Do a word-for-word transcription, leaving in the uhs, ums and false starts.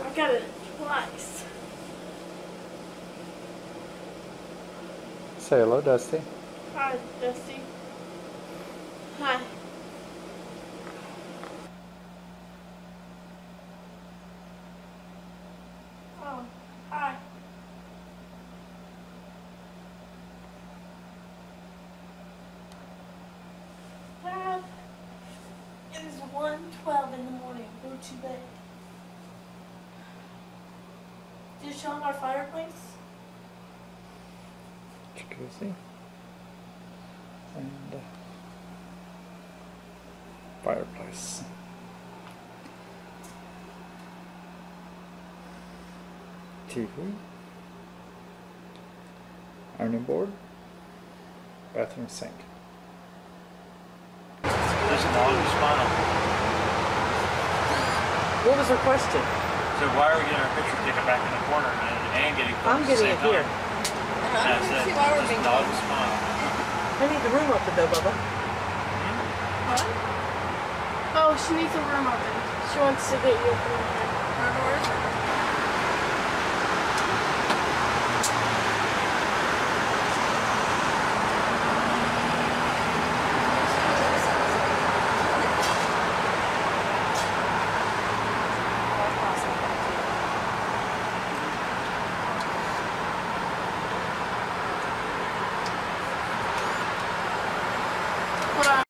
I got it twice. Say hello, Dusty. Hi, Dusty. Hi. Oh, hi. Dad, it is one twelve in the morning. Go to bed. Did you show him our fireplace? Jacuzzi. And uh, fireplace. T V. Ironing board. Bathroom sink. There's a dog smile. What was her question? So why are we getting our picture taken back in the corner and, and getting I'm getting it here. And I said, just dog smile. I need the room open though, Bubba. What? Oh, she needs a room open. She wants to get you a room. Her doors?